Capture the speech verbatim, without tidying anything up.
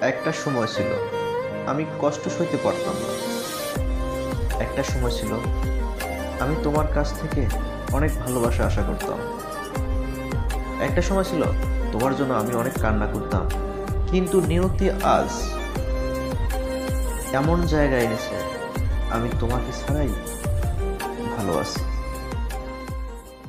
একটা সময় ছিল আমি কষ্ট সইতে পারতাম না। একটা সময় ছিল আমি তোমার কাছ থেকে অনেক ভালোবাসা আশা করতাম। একটা সময় ছিল তোমার জন্য আমি অনেক কান্না করতাম, কিন্তু নিয়তি আজ এমন জায়গায় এনেছে আমি তোমাকে ছাড়াই ভালো আছি।